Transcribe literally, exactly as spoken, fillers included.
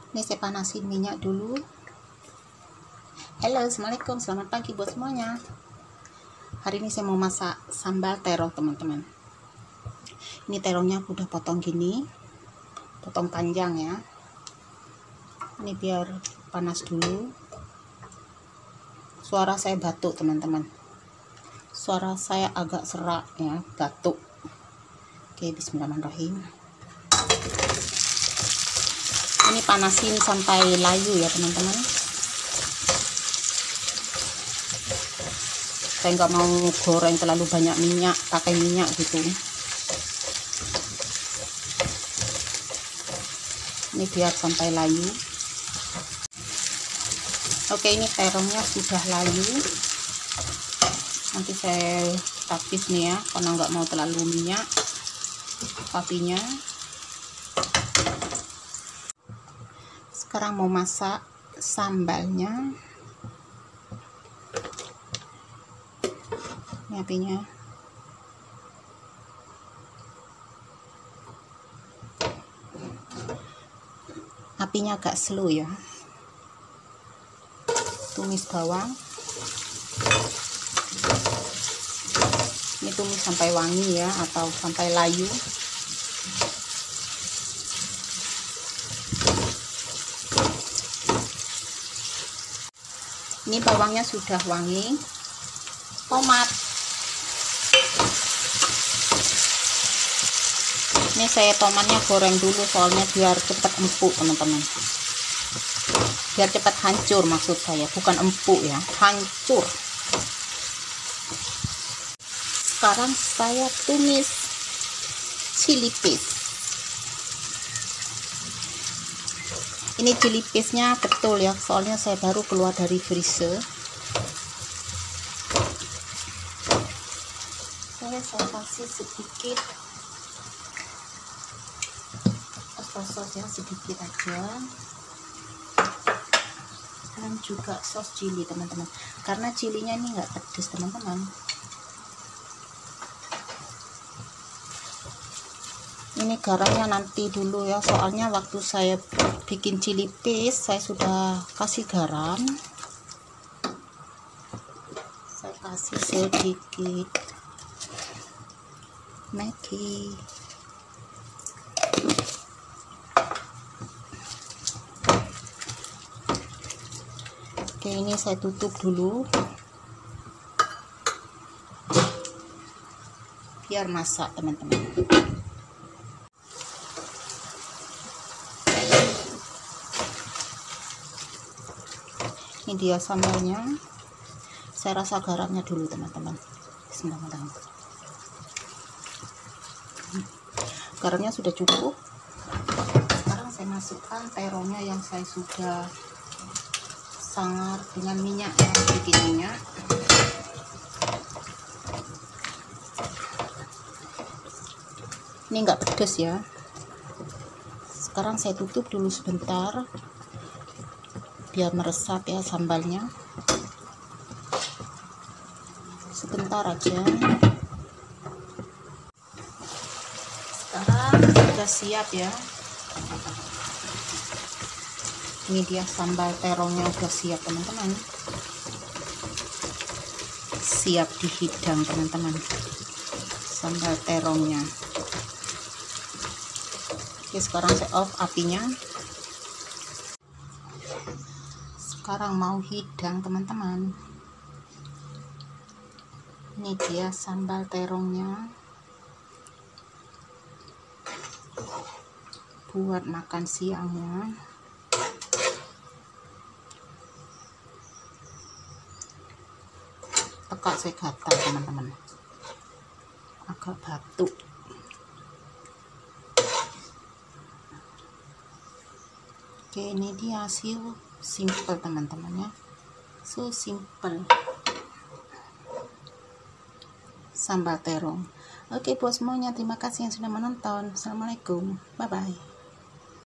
Ini saya panasin minyak dulu. Halo, assalamualaikum, selamat pagi buat semuanya. Hari ini saya mau masak sambal terong, teman-teman. Ini terongnya aku udah potong gini, potong panjang ya. Ini biar panas dulu. Suara saya batuk, teman-teman. Suara saya agak serak ya, batuk. Oke, bismillahirrahmanirrahim. Ini panasin sampai layu ya, teman-teman. Saya nggak mau goreng terlalu banyak minyak, pakai minyak gitu. Ini biar sampai layu. Oke, ini terongnya sudah layu. Nanti saya tapis nih ya, karena nggak mau terlalu minyak apinya. Sekarang mau masak sambalnya. Ini apinya. Apinya agak slow ya. Tumis bawang. Ini tumis sampai wangi ya, atau sampai layu. Ini bawangnya sudah wangi. Tomat. Ini saya tomatnya goreng dulu soalnya biar cepat empuk, teman-teman. Biar cepat hancur maksud saya, bukan empuk ya, hancur. Sekarang saya tumis chili paste. Ini chili paste-nya betul ya, soalnya saya baru keluar dari freezer. Saya saya kasih sedikit sos ya, sedikit aja. Dan juga sos chili, teman-teman. Karena chilinya ini nggak pedas, teman-teman. Ini garamnya nanti dulu ya, soalnya waktu saya bikin chili paste saya sudah kasih garam. Saya kasih sedikit Maggi. Oke, ini saya tutup dulu biar masak, teman-teman. Ini dia sambalnya. Saya rasa garamnya dulu, teman-teman. Bismillahirrahmanirrahim. Garamnya sudah cukup. Sekarang saya masukkan terongnya yang saya sudah sangar dengan minyak ya, sedikit minyak. Ini enggak pedas ya. Sekarang saya tutup dulu sebentar biar meresap ya sambalnya. Sebentar aja. Sekarang sudah siap ya. Ini dia sambal terongnya udah siap, teman-teman. Siap dihidang, teman-teman. Sambal terongnya. Oke, sekarang saya off apinya. Sekarang mau hidang, teman-teman. Ini dia sambal terongnya. Buat makan siangnya. Tekak saya gatal, teman-teman. Agak batuk. Oke, ini dia hasil simple, teman-teman ya. So simple. Sambal terong. Oke buat semuanya, terima kasih yang sudah menonton. Assalamualaikum, bye bye.